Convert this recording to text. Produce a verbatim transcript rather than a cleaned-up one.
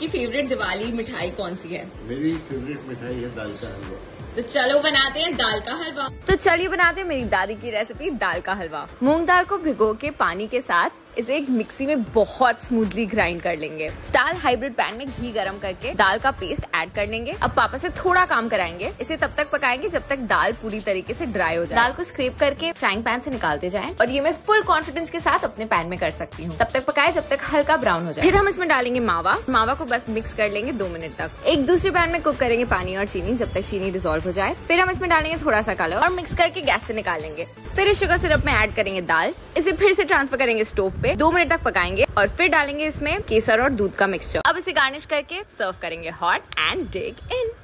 आपकी फेवरेट दिवाली मिठाई कौन सी है? मेरी फेवरेट मिठाई है दाल का हलवा। तो चलो बनाते हैं दाल का हलवा। तो चलिए बनाते हैं मेरी दादी की रेसिपी दाल का हलवा। मूंग दाल को भिगो के पानी के साथ इसे एक मिक्सी में बहुत स्मूथली ग्राइंड कर लेंगे। स्टाइल हाइब्रिड पैन में घी गरम करके दाल का पेस्ट ऐड कर लेंगे। अब पापा से थोड़ा काम कराएंगे। इसे तब तक पकाएंगे जब तक दाल पूरी तरीके से ड्राई हो जाए। दाल को स्क्रैप करके फ्राइंग पैन से निकालते जाएं और ये मैं फुल कॉन्फिडेंस के साथ अपने पैन में कर सकती हूँ। तब तक पकाए जब तक हल्का ब्राउन हो जाए। फिर हम इसमें डालेंगे मावा। मावा को बस मिक्स कर लेंगे दो मिनट तक। एक दूसरे पैन में कुक करेंगे पानी और चीनी जब तक चीनी डिसॉल्व हो जाए। फिर हम इसमें डालेंगे थोड़ा सा कलर और मिक्स करके गैस से निकाल लेंगे। फिर इस शुगर सिरप में ऐड करेंगे दाल। इसे फिर से ट्रांसफर करेंगे स्टोव पे। दो मिनट तक पकाएंगे और फिर डालेंगे इसमें केसर और दूध का मिक्सचर। अब इसे गार्निश करके सर्व करेंगे हॉट एंड डिग इन।